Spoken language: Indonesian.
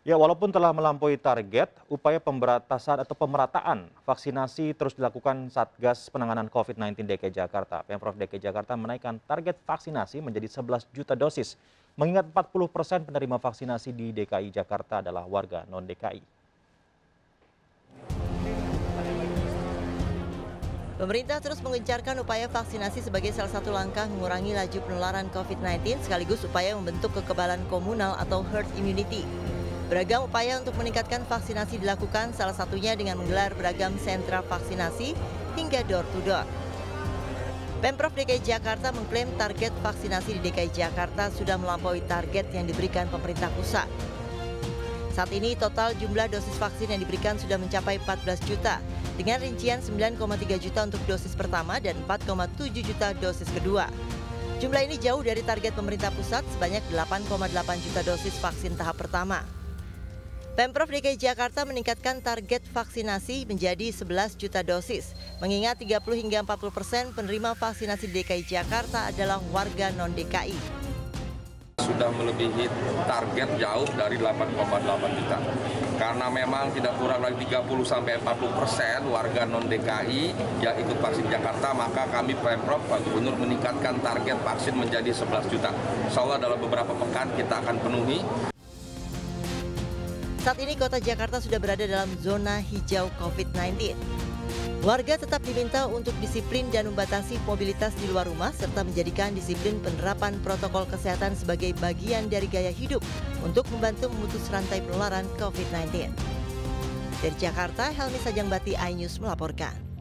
Ya, walaupun telah melampaui target, upaya pemberantasan atau pemerataan vaksinasi terus dilakukan Satgas Penanganan COVID-19 DKI Jakarta. Pemprov DKI Jakarta menaikkan target vaksinasi menjadi 11 juta dosis, mengingat 40% penerima vaksinasi di DKI Jakarta adalah warga non-DKI. Pemerintah terus mengencarkan upaya vaksinasi sebagai salah satu langkah mengurangi laju penularan COVID-19 sekaligus upaya membentuk kekebalan komunal atau herd immunity. Beragam upaya untuk meningkatkan vaksinasi dilakukan, salah satunya dengan menggelar beragam sentra vaksinasi hingga door-to-door. Pemprov DKI Jakarta mengklaim target vaksinasi di DKI Jakarta sudah melampaui target yang diberikan pemerintah pusat. Saat ini total jumlah dosis vaksin yang diberikan sudah mencapai 14 juta, dengan rincian 9,3 juta untuk dosis pertama dan 4,7 juta dosis kedua. Jumlah ini jauh dari target pemerintah pusat sebanyak 8,8 juta dosis vaksin tahap pertama. Pemprov DKI Jakarta meningkatkan target vaksinasi menjadi 11 juta dosis, mengingat 30 hingga 40% penerima vaksinasi di DKI Jakarta adalah warga non-DKI. Sudah melebihi target jauh dari 8,8 juta. Karena memang tidak kurang dari 30-40% warga non-DKI yang ikut vaksin Jakarta, maka kami Pemprov, Pak Gubernur meningkatkan target vaksin menjadi 11 juta. Insya Allah dalam beberapa pekan kita akan penuhi. Saat ini kota Jakarta sudah berada dalam zona hijau COVID-19. Warga tetap diminta untuk disiplin dan membatasi mobilitas di luar rumah serta menjadikan disiplin penerapan protokol kesehatan sebagai bagian dari gaya hidup untuk membantu memutus rantai penularan COVID-19. Dari Jakarta, Helmi Sajangbati, iNews melaporkan.